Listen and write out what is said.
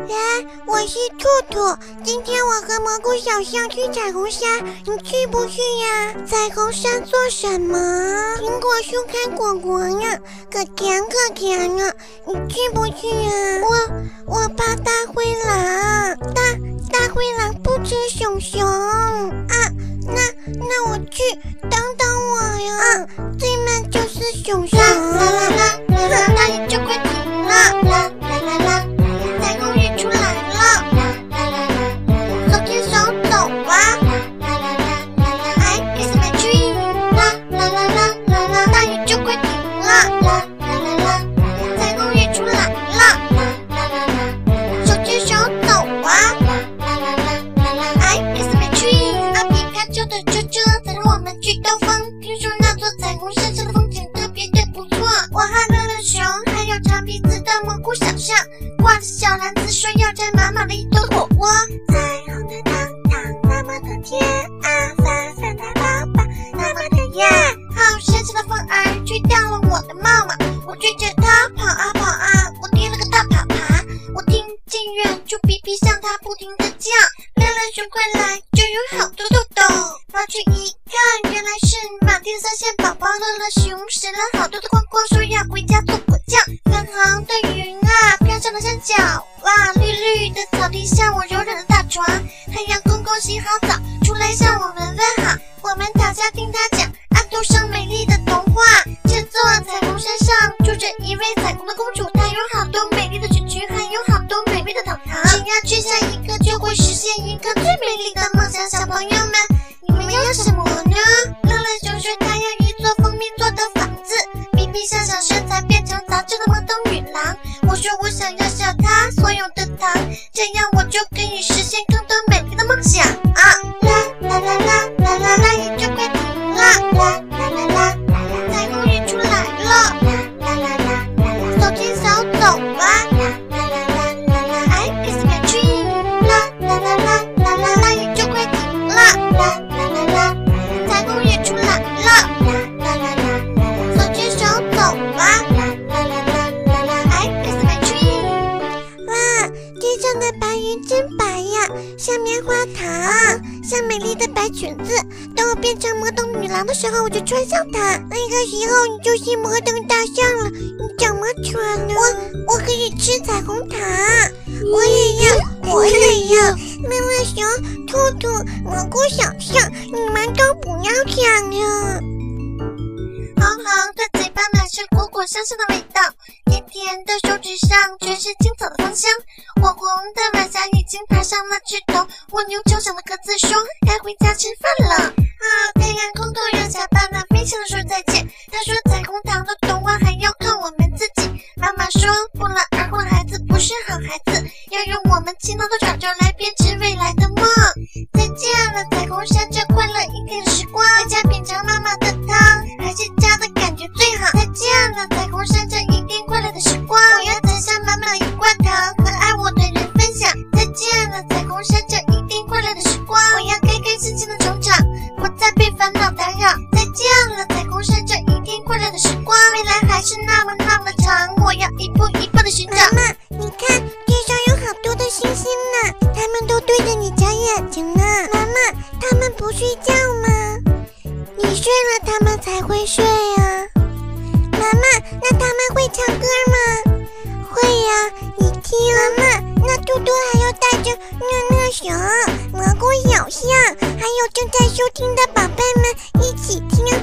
我是兔兔。今天我和蘑菇小象去彩虹山，你去不去呀？彩虹山做什么？苹果树开果果呢，可甜可甜呢。你去不去呀？我怕大灰狼，大灰狼不吃熊熊啊。那我去，等等我呀。对面就是熊熊。那你就快停了。彩虹日出来了。手牵手走吧。I kiss my dream。那你就快停了。彩虹日出来了。手牵手走吧。I kiss my dream。阿皮卡丘的车车载着我们去兜风，听说那座彩虹山上的风景特别的不错。我和乐乐熊还有长鼻子的蘑菇小象，挂着小篮子说要摘满满的一兜火锅。彩虹的糖糖那么的甜啊，闪闪的宝宝那么的艳。好神奇的风儿吹掉了我的帽帽，我追着它跑啊跑啊，我跌了个大爬爬。我听见远处皮皮向它不停的叫，乐乐熊快来，这有好多豆豆。跑去一看，原来是满天三线宝宝。乐乐熊拾了好多的光光，说要回家做果酱。粉红的云啊飘上了山脚，哇，绿绿的草地像我柔软的大床。太阳公公洗好澡出来向我们问好，我们躺下听他讲安徒生美丽的童话。这座彩虹山上住着一位彩虹的公主，她有好多美丽的裙裙，还有好多美味的糖糖。只要吃下一个就会实现一个最美丽的梦想。小朋友们，你们要什么呢？乐乐熊说他要一座蜂蜜做的房子。皮皮想想身材变成杂志的萌动女郎。我说我想要小他所有的糖，这样我就可以实现更多美丽的梦想啊！啦，也就快停了。彩虹日出来了。手牵手走吧。I kiss my dream。啦，也就快停了。彩虹日出来了。手牵手走吧。I kiss my dream。哇，天上的白云真白呀，像棉花糖，像美丽的白裙子。等我变成魔动女郎的时候，我就穿上它。那个时候你就是魔动大象了。你怎么穿呢？我可以吃彩虹糖。我也要。乐乐熊、兔兔、蘑菇小象，你们都不要抢了。红红的嘴巴满是果果香香的味道，甜甜的手指上全是青草的芳香。火红的晚霞已经爬上了枝头，蜗牛敲响了鸽子说该回家吃饭了。太阳公公让小爸爸飞向了说再见，他说彩虹糖的童话还要靠我们自己。妈妈说不劳而获孩子不是好孩子，要用我们勤劳的爪爪来编织未来的梦。再见了彩虹山这快乐一天的时光，回家品尝妈妈的汤，还是家的感觉最好。再见了彩虹山这一天快乐的时光，我要摘下满满一罐糖和爱我的人分享。再见了彩虹山这一天快乐的时光，我要开开心心的成长，不再被烦恼打扰。再见了彩虹山这一天快乐的时光，未来还是那么长，我要一步一步的寻找。妈妈，你看天上有好多的星星呢，它们都对着你眨眼睛呢。妈妈，它们不睡觉吗？你睡了它们才会睡啊。妈妈，那它们会唱歌吗？会呀，你听。妈妈，那嘟嘟还要带着乐乐熊、蘑菇小象，还有正在收听的宝贝们一起听